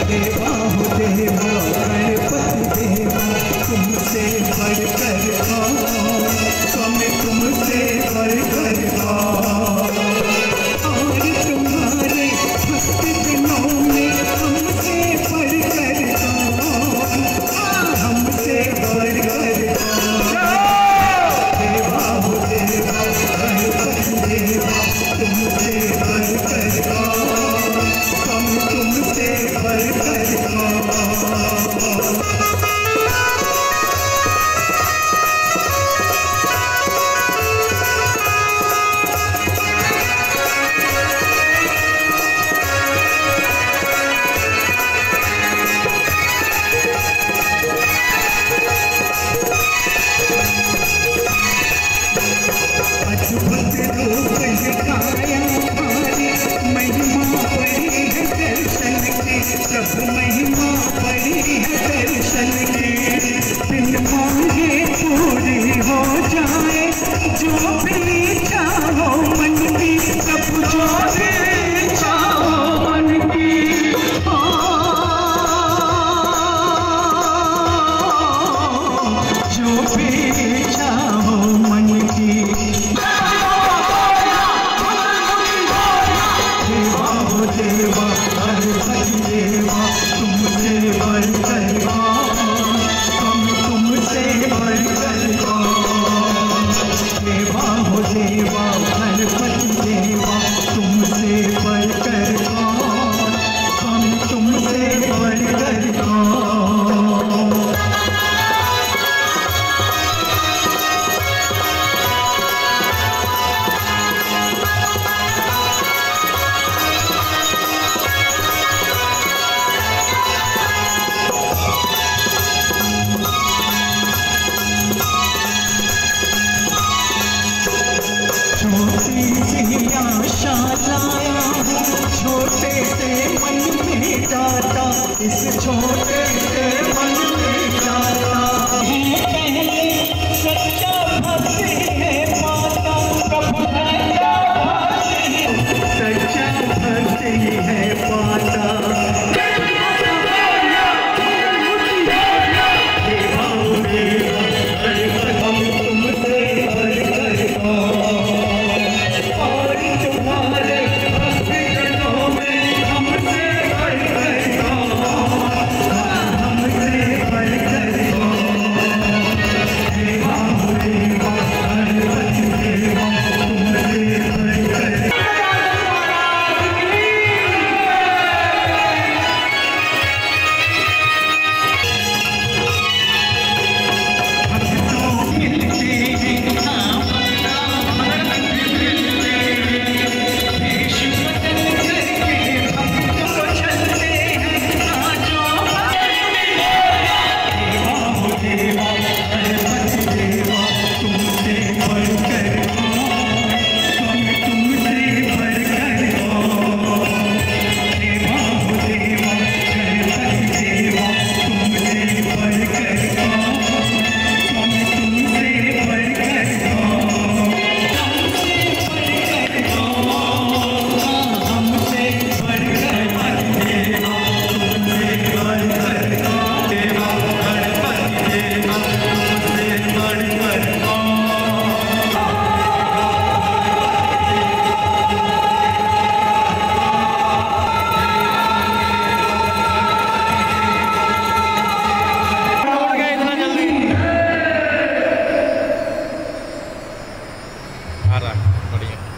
देवा हो देवा गणपति देवा, तुमसे बढ़कर कौन, स्वामी तुमसे बढ़कर कौन। और तुम्हारे भक्त जनों में हमसे बढ़कर कौन, हमसे बढ़कर कौन। देवा हो देवा गणपति देवा, तुमसे बढ़कर कौन, स्वामी तुमसे बढ़कर कौन। अद्भुत रूप है काया हमारी, महिमा बड़ी है दर्शन की, प्रभु महिमा बड़ी है दर्शन की। बिन मांगे पूरी हो जाए जो भी चाहो मन की, प्रभु जो भी चाहो मन की। जो भी चाहो मन की। देवा गणपति देवा, तुमसे बढ़कर कौन, स्वामी तुमसे बढ़कर कौन। देवा हो देवा गणपति देवा, तुमसे बढ़कर कौन, स्वामी तुमसे बढ़कर कौन। छोटी सी आशा लाया हूँ, छोटे से मन में जाता, इस छोटे से मन में जाता। पहले सच्चा भक्ति है पाता, प्रभु सच्चा भक्ति है पाता। आ रहा है बढ़िया।